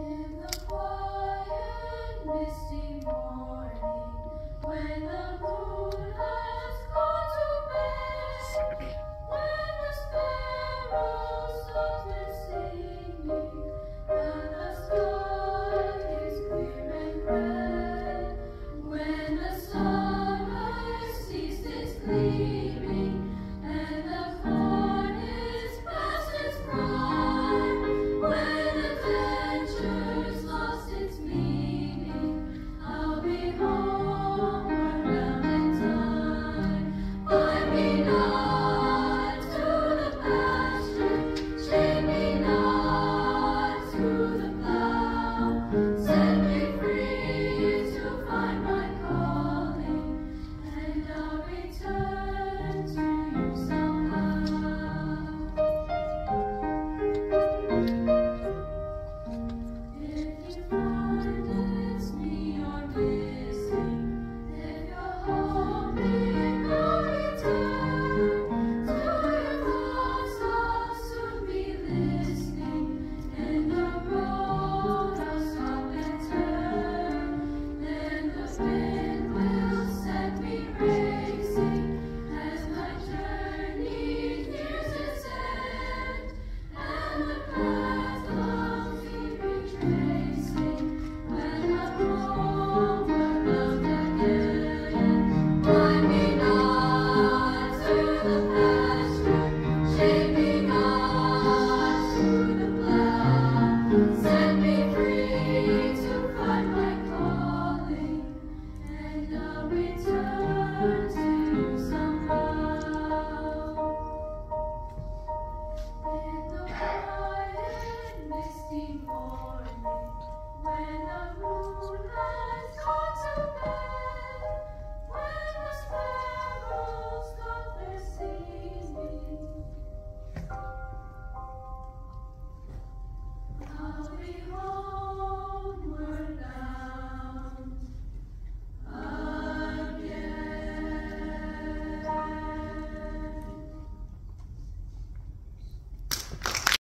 In the quiet, misty morning, when the moon has gone to bed, when the sparrows softly singing, and the sky is clear and red, when the sunrise ceased its gleaming, and the corn is past its prime, when adventure's lost its meaning, I'll be homeward bound in time. Bind me not to the pasture, chain me not to the plow, set me free to find my calling, and I'll return to you somehow. If you find it's me you're missing, if you're hoping I'll return, to your thoughts I'll soon be listening, and the road I'll stop and turn, then the wind will set me racing, as my journey nears its end, and the path I'll keep retracing, when I'm homeward bound again. Bind me not to the pasture, chain me not to the plow, set me free to find my calling, and I'll return to you somehow. In the quiet, misty morning, when the moon has